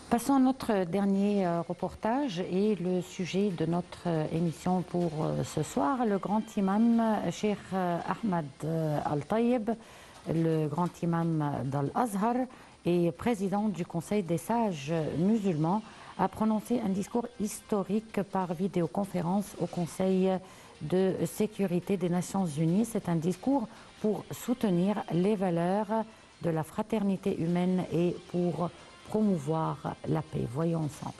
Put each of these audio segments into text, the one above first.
Passons à notre dernier reportage et le sujet de notre émission pour ce soir. Le grand imam Cheikh Ahmed Al-Taïeb, le grand imam d'Al-Azhar et président du Conseil des sages musulmans, a prononcé un discours historique par vidéoconférence au Conseil de sécurité des Nations Unies. C'est un discours pour soutenir les valeurs de la fraternité humaine et pour promouvoir la paix. Voyons ensemble.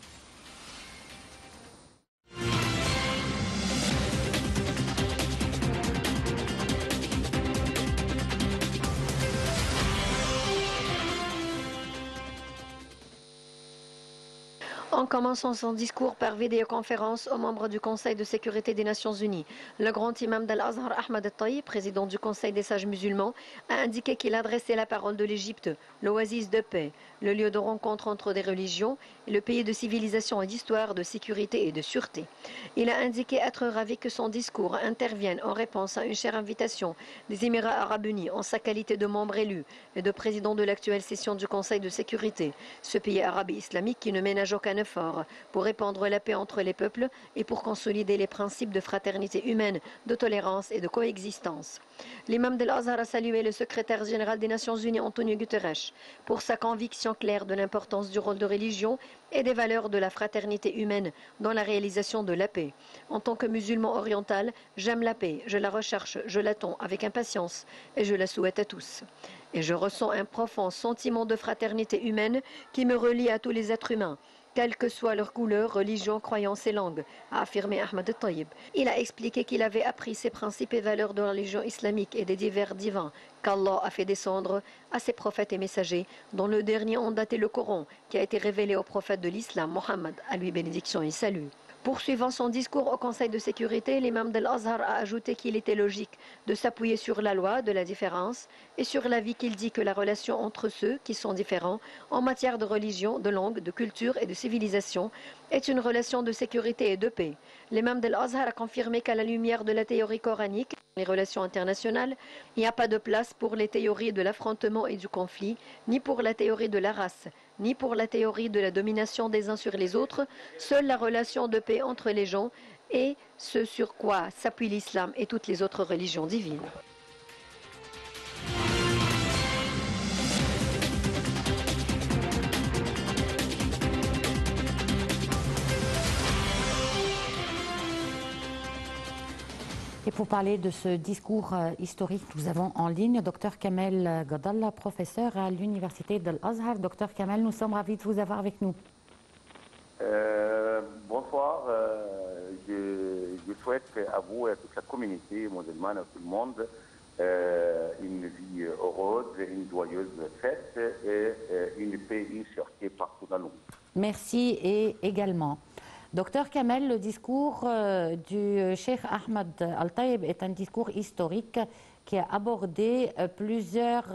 En commençant son discours par vidéoconférence aux membres du Conseil de sécurité des Nations Unies, le grand imam d'Al-Azhar Ahmed Al-Taïeb, président du Conseil des sages musulmans, a indiqué qu'il adressait la parole de l'Égypte, l'oasis de paix, le lieu de rencontre entre des religions et le pays de civilisation et d'histoire, de sécurité et de sûreté. Il a indiqué être ravi que son discours intervienne en réponse à une chère invitation des Émirats arabes unis en sa qualité de membre élu et de président de l'actuelle session du Conseil de sécurité, ce pays arabe et islamique qui ne ménage aucun effort pour répandre la paix entre les peuples et pour consolider les principes de fraternité humaine, de tolérance et de coexistence. L'imam d'Al-Azhar a salué le secrétaire général des Nations Unies, Antonio Guterres, pour sa conviction claire de l'importance du rôle de religion et des valeurs de la fraternité humaine dans la réalisation de la paix. En tant que musulman oriental, j'aime la paix, je la recherche, je l'attends avec impatience et je la souhaite à tous. Et je ressens un profond sentiment de fraternité humaine qui me relie à tous les êtres humains, quelle que soit leur couleur, religion, croyance et langue, a affirmé Ahmed Al-Taïeb. Il a expliqué qu'il avait appris ses principes et valeurs de la religion islamique et des divers divins qu'Allah a fait descendre à ses prophètes et messagers, dont le dernier en daté le Coran, qui a été révélé au prophète de l'islam, Mohammed, à lui bénédiction et salut. Poursuivant son discours au Conseil de sécurité, l'imam d'Al-Azhar a ajouté qu'il était logique de s'appuyer sur la loi de la différence et sur l'avis qu'il dit que la relation entre ceux qui sont différents en matière de religion, de langue, de culture et de civilisation est une relation de sécurité et de paix. L'imam d'Al-Azhar a confirmé qu'à la lumière de la théorie coranique, les relations internationales, il n'y a pas de place pour les théories de l'affrontement et du conflit, ni pour la théorie de la race, ni pour la théorie de la domination des uns sur les autres. Seule la relation de paix entre les gens est ce sur quoi s'appuie l'islam et toutes les autres religions divines. Et pour parler de ce discours historique, nous avons en ligne Dr Kamel Gadalla, professeur à l'université d'Al-Azhar. Dr Kamel, nous sommes ravis de vous avoir avec nous. Bonsoir, je souhaite à vous et à toute la communauté musulmane, à tout le monde, une vie heureuse, une joyeuse fête et une paix, une sûreté partout dans le monde. Merci et également. Docteur Kamel, le discours du Cheikh Ahmed Al-Taïeb est un discours historique qui a abordé plusieurs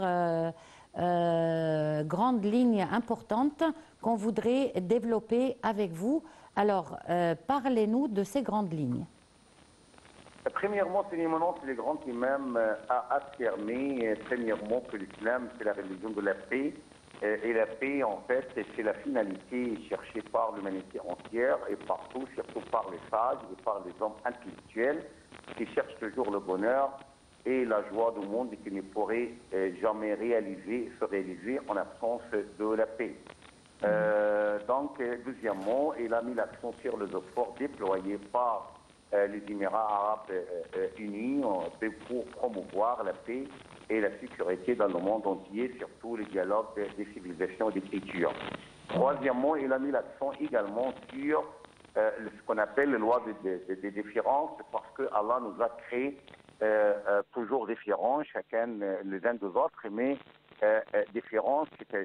grandes lignes importantes qu'on voudrait développer avec vous. Alors, parlez-nous de ces grandes lignes. Premièrement, son éminence, le grand imam a affirmé, premièrement, que l'islam, c'est la religion de la paix. Et la paix, en fait, c'est la finalité cherchée par l'humanité entière et partout, surtout par les sages et par les hommes intellectuels qui cherchent toujours le bonheur et la joie du monde et qui ne pourraient jamais se réaliser en absence de la paix. Donc, deuxièmement, il a mis l'accent sur les efforts déployés par les Émirats arabes unis pour promouvoir la paix et la sécurité dans le monde entier, surtout le dialogue des civilisations et des cultures. Troisièmement, il a mis l'accent également sur ce qu'on appelle la loi des différences, parce que Allah nous a créé toujours différents, chacun les uns des autres, mais différence,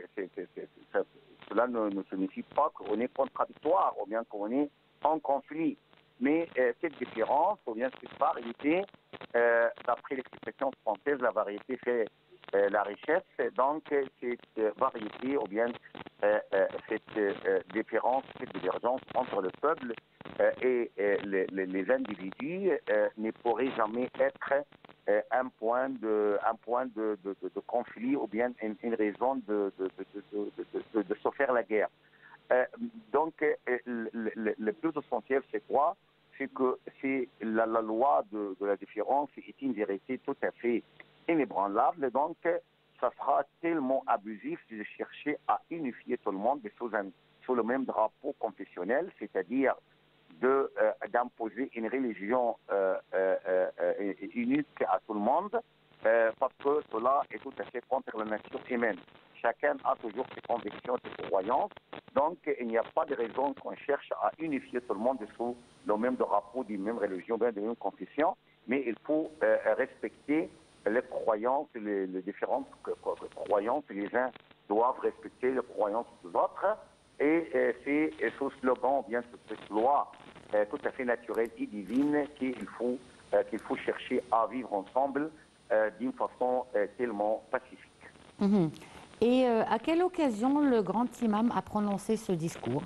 cela ne signifie pas qu'on est contradictoire ou bien qu'on est en conflit. Mais cette différence, ou bien cette variété, d'après l'expression française, la variété fait la richesse. Donc, cette variété, ou bien cette différence, cette divergence entre le peuple et les individus ne pourrait jamais être un point de conflit ou bien une raison de se faire la guerre. Le plus essentiel, c'est quoi? C'est que la loi de la différence est une vérité tout à fait inébranlable. Donc, ça sera tellement abusif de chercher à unifier tout le monde sous le même drapeau confessionnel, c'est-à-dire d'imposer une religion unique à tout le monde, parce que cela est tout à fait contre la nature humaine. Chacun a toujours ses convictions, ses croyances, donc il n'y a pas de raison qu'on cherche à unifier tout le monde sous le même drapeau d'une même religion, de même confession, mais il faut respecter les croyances, les différentes croyances. Les uns doivent respecter les croyances des autres, et c'est ce slogan, bien cette loi tout à fait naturelle et divine qu'il faut chercher à vivre ensemble d'une façon tellement pacifique. Mhm. Et à quelle occasion le grand imam a prononcé ce discours?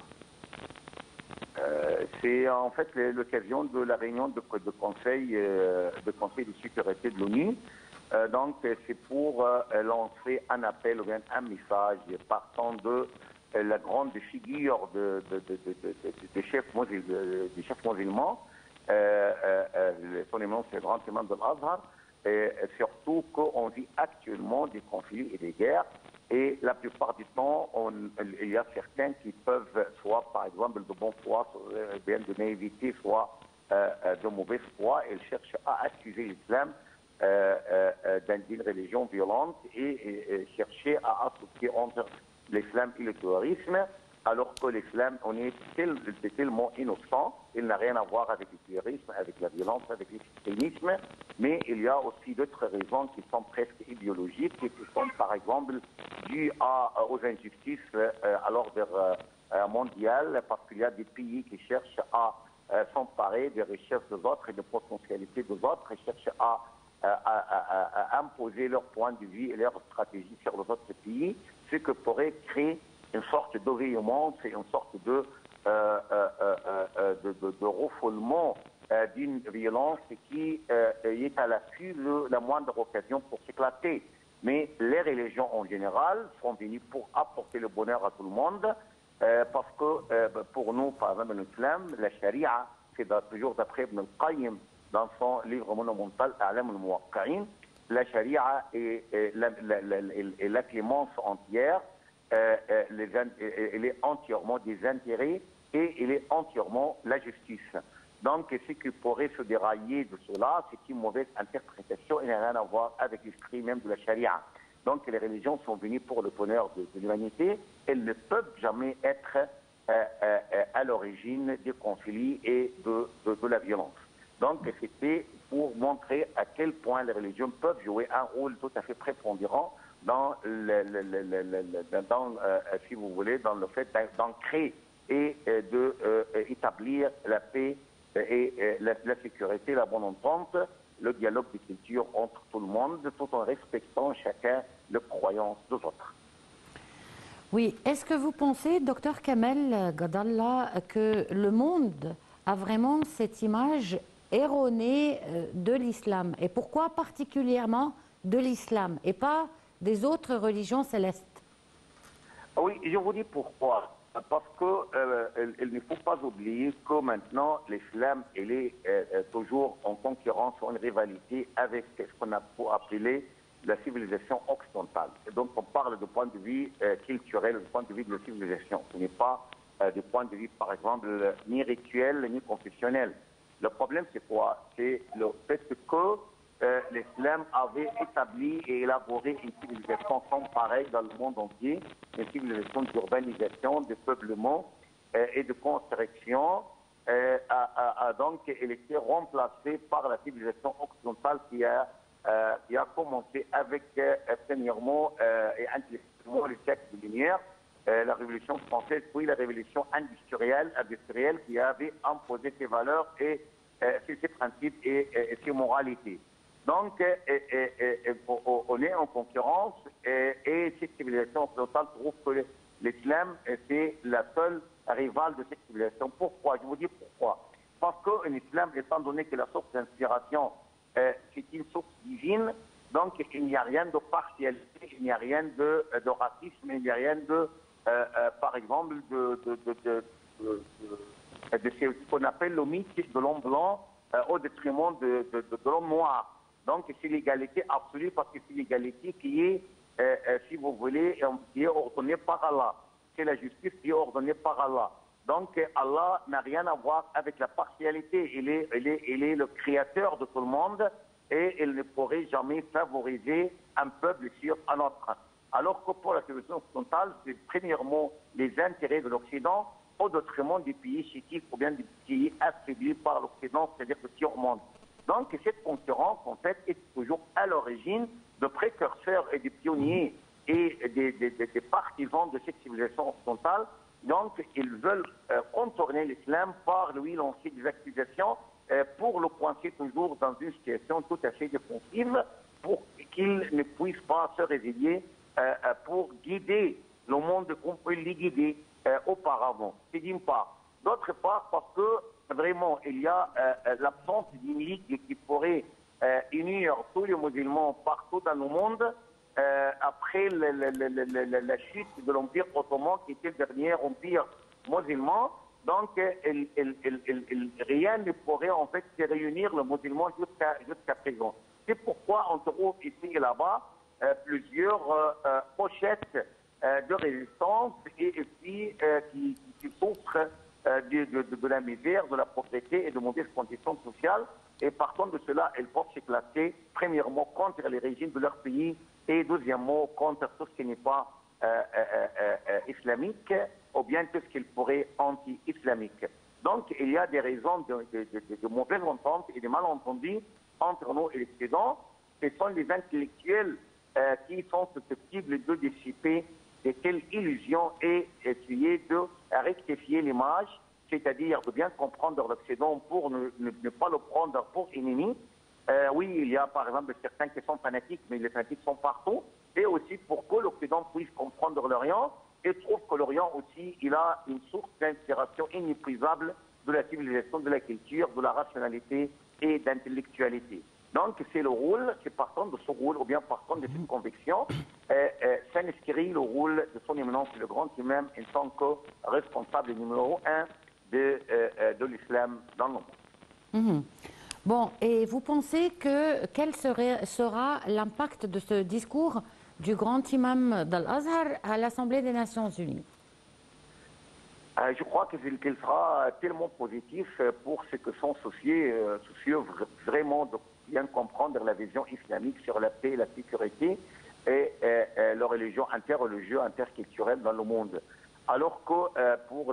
C'est en fait l'occasion de la réunion de conseil de sécurité de l'ONU. Donc c'est pour lancer un appel ou bien un message partant de la grande figure des chefs musulmans, son nom c'est le grand imam de l'Azhar, et surtout qu'on vit actuellement des conflits et des guerres. Et la plupart du temps, il y a certains qui peuvent, soit par exemple de bonne foi, soit bien de naïveté, soit de mauvaise foi, ils cherchent à accuser l'islam d'une religion violente et chercher à associer entre l'islam et le terrorisme, alors que l'islam, c'est tellement innocent, il n'a rien à voir avec le terrorisme, avec la violence, avec l'extrémisme, mais il y a aussi d'autres raisons qui sont presque idéologiques et qui sont par exemple dues aux injustices à l'ordre mondial, parce qu'il y a des pays qui cherchent à s'emparer des richesses des autres et des potentialités des autres, et cherchent à imposer leur point de vue et leur stratégie sur les autres pays, ce que pourrait créer une sorte d'ovénement, c'est une sorte de refoulement d'une violence qui est à l'affût de la moindre occasion pour s'éclater. Mais les religions en général sont venues pour apporter le bonheur à tout le monde, parce que pour nous, par exemple, l'islam, la charia, c'est toujours d'après Ibn al-Qayyim, dans son livre monumental, A'lam al-Muwaqqa'in, la charia est la clémence entière. Elle est entièrement des intérêts et elle est entièrement la justice. Donc, ce qui pourrait se dérailler de cela, c'est une mauvaise interprétation et n'a rien à voir avec l'esprit même de la charia. Donc, les religions sont venues pour le bonheur de l'humanité. Elles ne peuvent jamais être à l'origine des conflits et de la violence. Donc, c'était pour montrer à quel point les religions peuvent jouer un rôle tout à fait prépondérant dans, si vous voulez, dans le fait d'ancrer et d'établir la paix et la sécurité, la bonne entente, le dialogue des cultures entre tout le monde, tout en respectant chacun les croyances des autres. Oui, est-ce que vous pensez, docteur Kamel Gadallah, que le monde a vraiment cette image erronée de l'islam? Et pourquoi particulièrement de l'islam et pas des autres religions célestes? Oui, je vous dis pourquoi. Parce qu'il ne faut pas oublier que maintenant l'islam est toujours en concurrence, en rivalité avec ce qu'on a appelé la civilisation occidentale. Et donc on parle du point de vue culturel, du point de vue de la civilisation. Ce n'est pas du point de vue, par exemple, ni rituel, ni confessionnel. Le problème, c'est quoi? C'est le fait que l'islam avait établi et élaboré une civilisation sans pareille dans le monde entier, une civilisation d'urbanisation, de peuplement et de construction. Donc, elle était remplacée par la civilisation occidentale qui a commencé avec, premièrement et intellectuellement, le siècle de lumière, la Révolution française, puis la Révolution industrielle qui avait imposé ses valeurs et ses principes et ses moralités. Donc, on est en concurrence et cette civilisation occidentale trouve que l'islam c'est la seule rivale de cette civilisation. Pourquoi? Je vous dis pourquoi. Parce que l'islam, étant donné que la source d'inspiration, c'est une source divine, donc il n'y a rien de partialité, il n'y a rien de racisme, il n'y a rien par exemple, de ce qu'on appelle le mythe de l'homme blanc au détriment de l'homme noir. Donc c'est l'égalité absolue parce que c'est l'égalité qui est, si vous voulez, qui est ordonnée par Allah. C'est la justice qui est ordonnée par Allah. Donc Allah n'a rien à voir avec la partialité. Il est le créateur de tout le monde et il ne pourrait jamais favoriser un peuple sur un autre. Alors que pour la civilisation occidentale, c'est premièrement les intérêts de l'Occident au détriment des pays chétifs ou bien des pays affaiblis par l'Occident, c'est-à-dire le tiers-monde. Donc cette concurrence, en fait, est toujours à l'origine de précurseurs et de pionniers et des partisans de cette civilisation occidentale. Donc ils veulent contourner l'islam par lui lancer des accusations pour le coincer toujours dans une situation tout à fait défensive pour qu'il ne puisse pas se réveiller pour guider le monde comme il les guidait auparavant. C'est d'une part. D'autre part, parce que vraiment, il y a l'absence d'une ligue qui pourrait unir tous les musulmans partout dans le monde après la chute de l'Empire ottoman, qui était le dernier empire musulman. Donc, rien ne pourrait en fait se réunir le musulman jusqu'à présent. C'est pourquoi on trouve ici et là-bas plusieurs pochettes de résistance et aussi qui souffrent de la misère, de la pauvreté et de mauvaises conditions sociales. Et partant de cela, elles peuvent se classer, premièrement, contre les régimes de leur pays et deuxièmement, contre tout ce qui n'est pas islamique ou bien tout ce qu'il pourrait anti-islamique. Donc, il y a des raisons de mauvaises ententes et de malentendus entre nous et l'Occident. Ce sont les intellectuels qui sont susceptibles de dissiper de telles illusions et essayer de rectifier l'image, c'est-à-dire de bien comprendre l'Occident pour ne pas le prendre pour ennemi. Oui, il y a par exemple certains qui sont fanatiques, mais les fanatiques sont partout, et aussi pour que l'Occident puisse comprendre l'Orient et trouve que l'Orient aussi, il a une source d'inspiration inépuisable de la civilisation, de la culture, de la rationalité et d'intellectualité. Donc c'est le rôle, c'est partant de ce rôle, ou bien partant de cette conviction, s'inscrit le rôle de son éminence, le grand imam, en tant que responsable numéro 1 de l'islam dans le monde. Bon, et vous pensez que quel sera l'impact de ce discours du grand imam d'Al-Azhar à l'Assemblée des Nations Unies? Je crois qu'il sera tellement positif pour ceux qui sont soucieux vraiment de bien comprendre la vision islamique sur la paix, la sécurité et la religion interreligieuse, interculturelle dans le monde. Alors que pour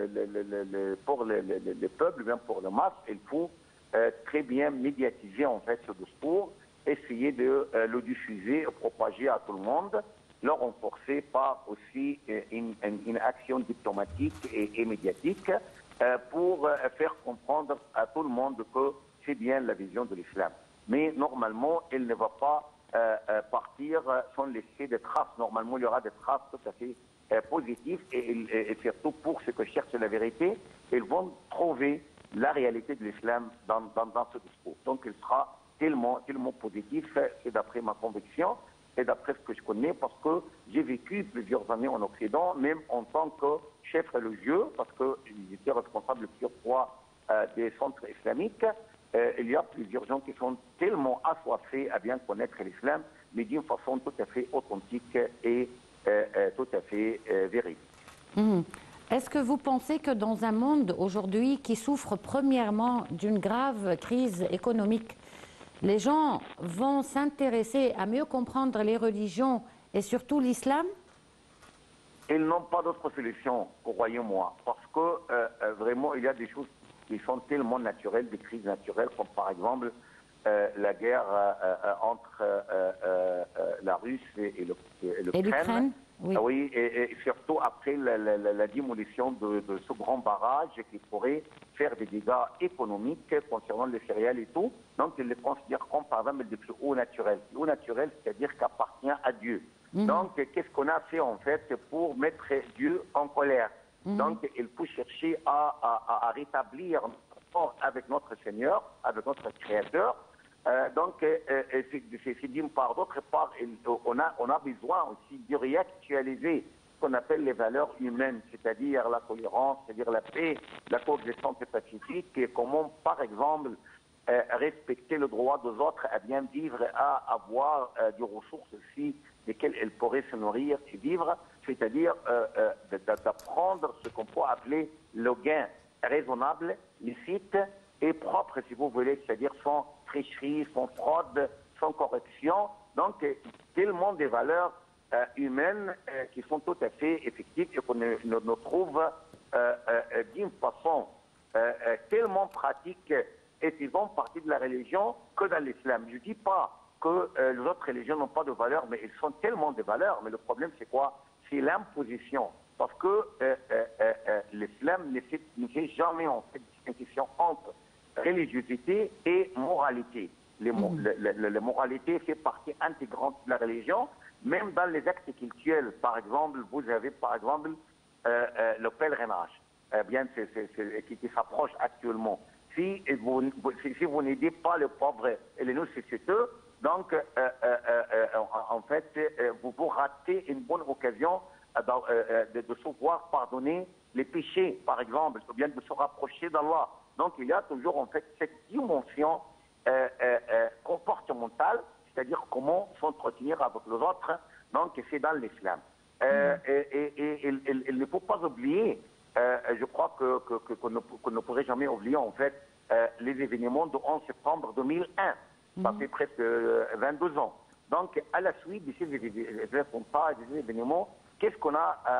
le peuple, bien pour le masse, il faut très bien médiatiser en fait ce discours, essayer de le diffuser, propager à tout le monde, le renforcer par aussi une action diplomatique et médiatique pour faire comprendre à tout le monde que c'est bien la vision de l'islam. Mais normalement, elle ne va pas partir sans laisser des traces. Normalement, il y aura des traces tout à fait positives et surtout pour ceux qui cherchent la vérité, ils vont trouver la réalité de l'islam dans ce discours. Donc il sera tellement positif, c'est d'après ma conviction et d'après ce que je connais, parce que j'ai vécu plusieurs années en Occident, même en tant que chef religieux, parce que j'étais responsable sur 3 des centres islamiques. Il y a plusieurs gens qui sont tellement assoiffés à bien connaître l'islam, mais d'une façon tout à fait authentique et tout à fait véridique. Est-ce que vous pensez que dans un monde aujourd'hui qui souffre premièrement d'une grave crise économique, les gens vont s'intéresser à mieux comprendre les religions et surtout l'islam? Ils n'ont pas d'autre solution, croyez-moi, parce que vraiment il y a des choses qui sont tellement naturelles, des crises naturelles, comme par exemple la guerre entre la Russie et l'Ukraine. Oui. Oui, et surtout après la démolition de ce grand barrage qui pourrait faire des dégâts économiques concernant les céréales et tout. Donc, ils les considèrent comme, par exemple, des plus hauts naturels. Plus haut naturel, c'est-à-dire qu'appartient à Dieu. Donc, qu'est-ce qu'on a fait, en fait, pour mettre Dieu en colère? Donc, il faut chercher à rétablir notre rapport avec notre Seigneur, avec notre Créateur. Donc, c'est d'une part. D'autre part, on a besoin aussi de réactualiser qu'on appelle les valeurs humaines, c'est-à-dire la tolérance, c'est-à-dire la paix, la coexistence pacifique, et comment, par exemple, respecter le droit des autres à bien vivre, à avoir des ressources aussi desquelles elles pourraient se nourrir et vivre, c'est-à-dire d'apprendre ce qu'on peut appeler le gain raisonnable, licite et propre, si vous voulez, c'est-à-dire sans tricherie, sans fraude, sans corruption. Donc, tellement des valeurs humaines qui sont tout à fait effectives et qu'on nous trouve d'une façon tellement pratique et qui font partie de la religion que dans l'islam. Je ne dis pas que les autres religions n'ont pas de valeurs, mais elles sont tellement de valeurs. Mais le problème, c'est quoi? C'est l'imposition. Parce que l'islam ne fait jamais en fait distinction entre religiosité et moralité. La moralité fait partie intégrante de la religion, même dans les actes cultuels. Par exemple, vous avez par exemple le pèlerinage, qui s'approche actuellement. Si vous n'aidez pas les pauvres et les nécessiteux, donc en fait, vous ratez une bonne occasion de se voir pardonner les péchés, par exemple, ou bien de se rapprocher d'Allah. Donc il y a toujours en fait cette dimension comportementale, c'est-à-dire comment s'entretenir avec les autres. Donc c'est dans l'islam. Et il ne faut pas oublier, je crois qu'on ne pourrait jamais oublier en fait les événements du 11 septembre 2001. Ça fait presque 22 ans. Donc à la suite de ces événements, qu'est-ce qu'on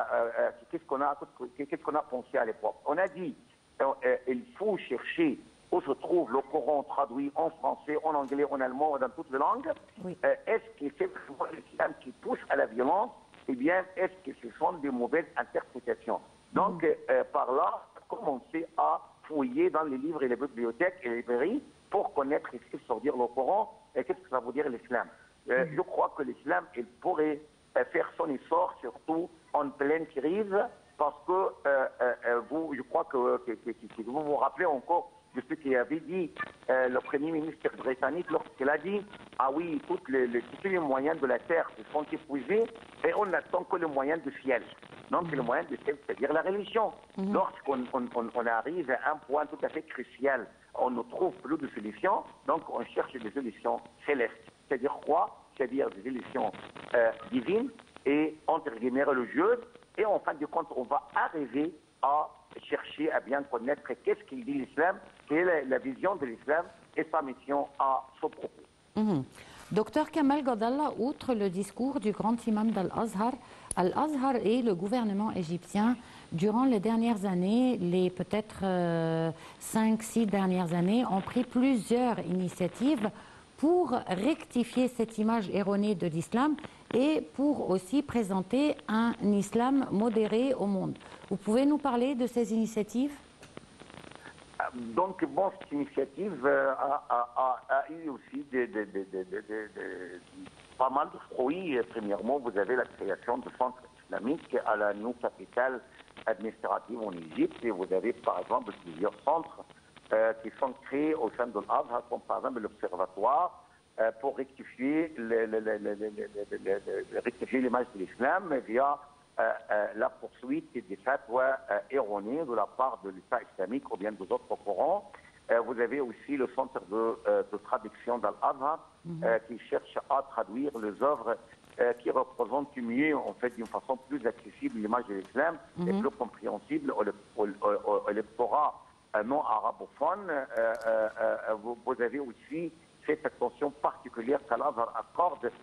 a pensé à l'époque? On a dit il faut chercher où se trouve le Coran traduit en français, en anglais, en allemand, dans toutes les langues. Oui. Est-ce que c'est l'islam qui pousse à la violence? Eh bien, est-ce que ce sont des mauvaises interprétations? Donc, par là, commencer à fouiller dans les livres et les bibliothèques et les librairies pour connaître ce que ça veut dire le Coran et qu'est-ce que ça veut dire l'islam. Je crois que l'islam, il pourrait faire son essor, surtout en pleine crise, parce que je crois que vous vous rappelez encore de ce qu'avait dit le Premier ministre britannique lorsqu'il a dit « Ah oui, tous les moyens de la terre se sont épuisés et on n'attend que les moyens du ciel. » Donc le moyen du ciel, c'est-à-dire la religion. Lorsqu'on arrive à un point tout à fait crucial, on ne trouve plus de solution, donc on cherche des solutions célestes. C'est-à-dire quoi? C'est-à-dire des solutions divines et entre guillemets religieuses. Et en fin de compte, on va arriver à chercher à bien connaître qu'est-ce qu'il dit l'islam, quelle est la vision de l'islam et sa mission à ce propos. Docteur Kamal Gadalla, outre le discours du grand imam d'Al-Azhar, Al-Azhar et le gouvernement égyptien, durant les dernières années, les peut-être 5-6 dernières années, ont pris plusieurs initiatives pour rectifier cette image erronée de l'islam et pour aussi présenter un islam modéré au monde. Vous pouvez nous parler de ces initiatives? Donc, bon, cette initiative a eu aussi pas mal de fruits. Premièrement, vous avez la création de centres islamiques à la nouvelle capitale administrative en Égypte. Et vous avez, par exemple, plusieurs centres qui sont créés au sein de l'Azhar, comme par exemple l'Observatoire, pour rectifier l'image de l'islam via la poursuite des fatwas erronés de la part de l'État islamique ou bien des autres Corans. Vous avez aussi le centre de traduction d'Al-Azhar qui cherche à traduire les œuvres qui représentent mieux, en fait, d'une façon plus accessible l'image de l'islam et plus compréhensible au lectorat non arabophone. Vous avez aussi cette attention particulière qu'Al-Azhar accorde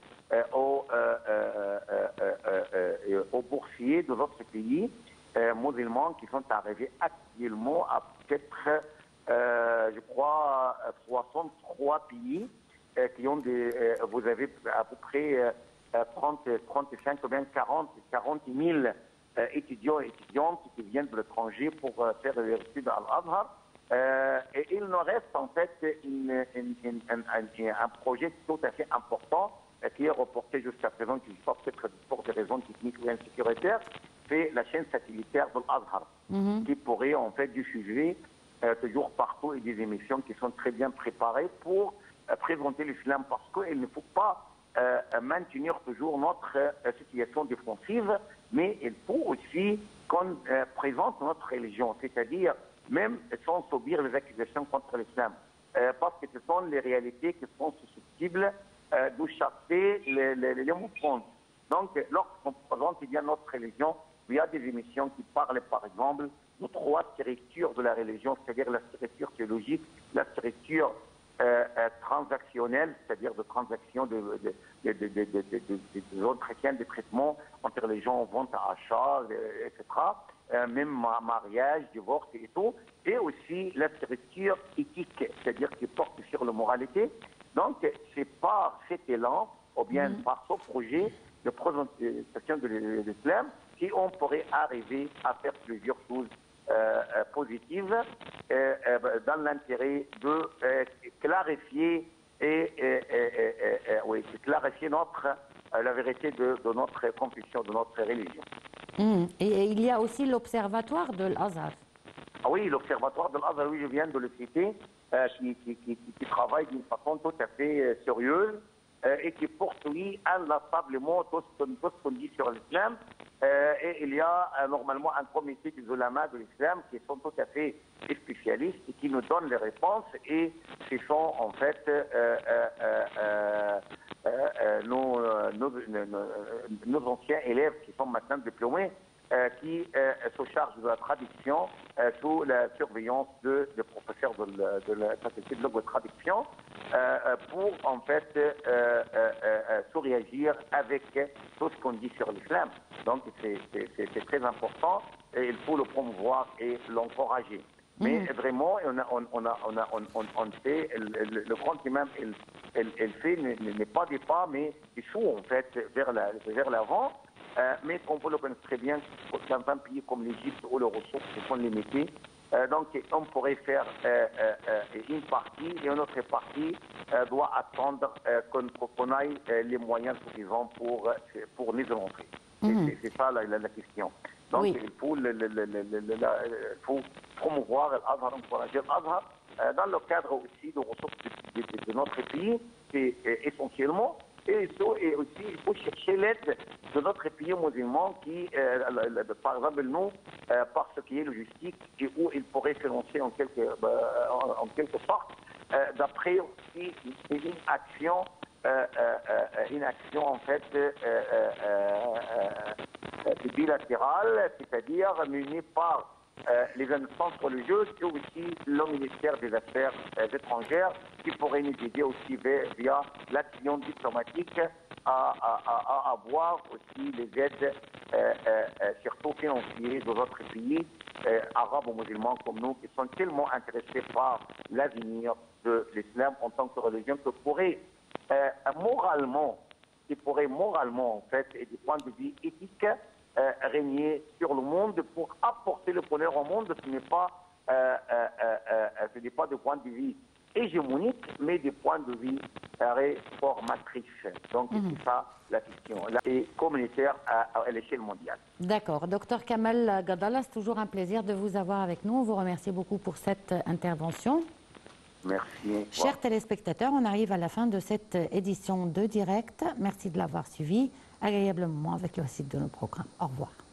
aux boursiers de notre pays musulmans qui sont arrivés actuellement à peut-être, je crois, 63 pays qui ont vous avez à peu près 35 ou bien 40 000 étudiants et étudiantes qui viennent de l'étranger pour faire des études à Al-Azhar. Et il nous reste en fait un projet tout à fait important qui est reporté jusqu'à présent, qui sort peut-être pour des raisons techniques ou sécuritaires, c'est la chaîne satellitaire de l'Azhar, qui pourrait en fait diffuser toujours partout et des émissions qui sont très bien préparées pour présenter l'islam, parce qu'il ne faut pas maintenir toujours notre situation défensive mais il faut aussi qu'on présente notre religion, c'est-à-dire même sans subir les accusations contre l'islam, parce que ce sont les réalités qui sont susceptibles de chasser les mouvances. Donc, lorsqu'on présente bien notre religion, il y a des émissions qui parlent, par exemple, de 3 structures de la religion, c'est-à-dire la structure théologique, la structure transactionnelle, c'est-à-dire de transactions d'entretien, de traitements entre les gens, vente à achat, etc., même mariage, divorce et tout, et aussi la structure éthique, c'est-à-dire qui porte sur la moralité. Donc, c'est par cet élan, ou bien par ce projet de présentation de l'islam, qu'on pourrait arriver à faire plusieurs choses positives dans l'intérêt de clarifier clarifier la vérité de notre confession, de notre religion. Et il y a aussi l'observatoire de l'Azhar. Ah oui, l'observatoire de l'Azhar, oui, je viens de le citer, qui travaille d'une façon tout à fait sérieuse et qui poursuit inlassablement tout ce qu'on dit sur l'islam. Et il y a normalement un comité des ulama de l'islam qui sont tout à fait spécialistes et qui nous donnent les réponses. Et ce sont en fait nos anciens élèves qui sont maintenant diplômés, qui se chargent de la traduction sous la surveillance de professeurs de la faculté de langue de traduction pour en fait se réagir avec tout ce qu'on dit sur l'islam. Donc c'est très important et il faut le promouvoir et l'encourager. Mais vraiment, on fait, le grand imam, il fait n'est pas des pas, mais il faut en fait vers l'avant. Mais comme vous le connaissez très bien, dans un pays comme l'Égypte où les ressources sont limitées, donc on pourrait faire une partie et une autre partie doit attendre qu'on ait les moyens suffisants pour les rentrer. C'est ça la question. Donc il faut promouvoir l'Azhar, encourager l'Azhar dans le cadre aussi de ressources de notre pays, c'est essentiellement. Et aussi, il faut chercher l'aide de notre pays musulman qui, par exemple, nous, par ce qui est logistique, et où il pourrait financer en quelque sorte, d'après aussi une action en fait bilatérale, c'est-à-dire menée par les instances religieuses et aussi le ministère des Affaires étrangères qui pourrait nous aider aussi via l'action diplomatique à avoir aussi les aides surtout financières de notre pays arabes ou musulmans comme nous qui sont tellement intéressés par l'avenir de l'islam en tant que religion que pourrait moralement en fait et du point de vue éthique régner sur le monde pour apporter le bonheur au monde. Ce n'est pas de point de vue hégémonique, mais du point de vue réformatrice. Donc c'est ça la question, et communautaire à l'échelle mondiale. D'accord. Docteur Kamel Gadala, c'est toujours un plaisir de vous avoir avec nous. On vous remercie beaucoup pour cette intervention. Merci. Chers téléspectateurs, on arrive à la fin de cette édition de Direct. Merci de l'avoir suivi. Agréable moment avec le site de nos programmes. Au revoir.